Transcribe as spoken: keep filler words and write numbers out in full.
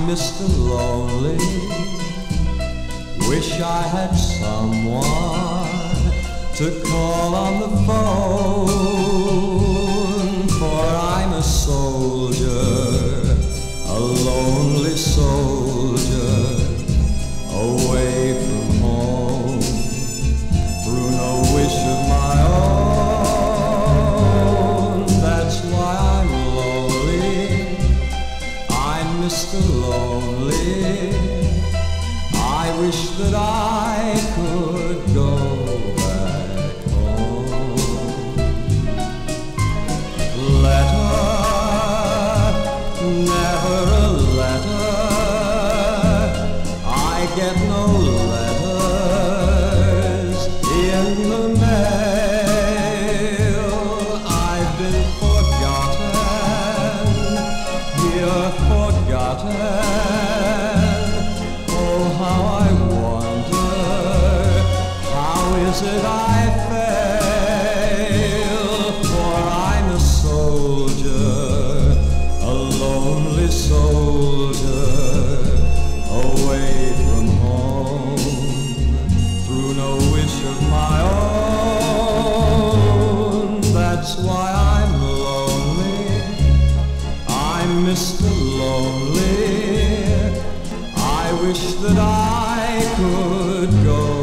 Mister Lonely, wish I had someone to call on the phone, for I'm a soldier, a lonely soldier, away from home, through no wish of my own. That's why I'm lonely, I'm Mister Lonely. I wish that I could go back home. Letter, never a letter, I get no letters in the mail. I've been forgotten, here forgotten. Oh, how I wonder, how is it I fail? For I'm a soldier, a lonely soldier, away from home, through no wish of my own. That's why I'm lonely, I'm Mister Lonely. I wish that I could go